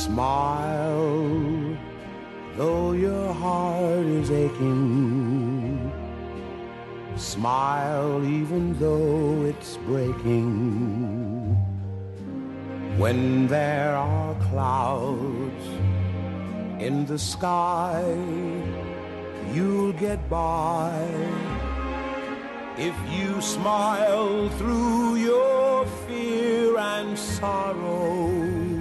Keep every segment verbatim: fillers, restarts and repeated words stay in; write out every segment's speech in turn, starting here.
Smile, though your heart is aching. Smile even though it's breaking. When there are clouds in the sky, you'll get by. If you smile through your fear and sorrow,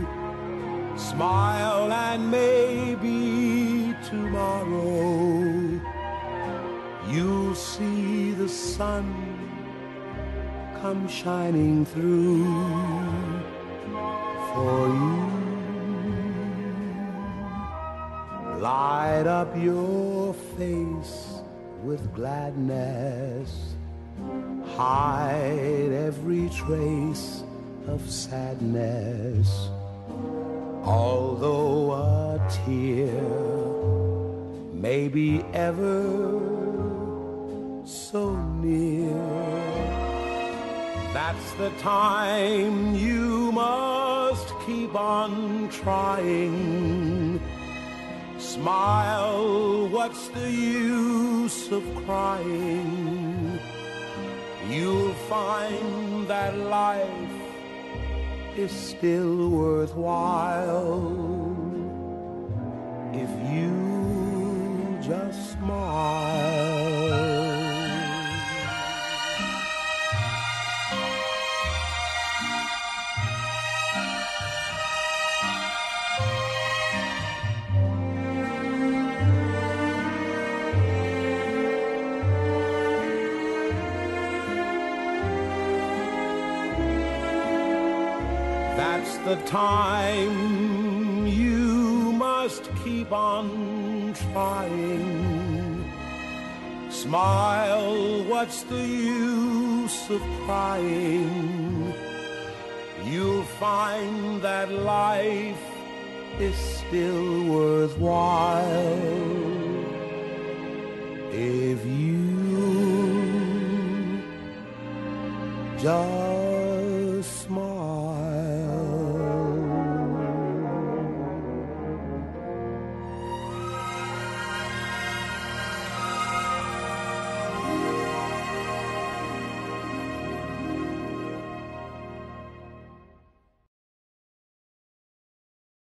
smile and maybe tomorrow you'll see the sun come shining through for you. Light up your face with gladness, hide every trace of sadness. Although a tear may be ever so near, that's the time you must keep on trying. Smile, what's the use of crying? You'll find that life is still worthwhile if you just smile. That's the time you must keep on trying. Smile, what's the use of crying? You'll find that life is still worthwhile if you just smile.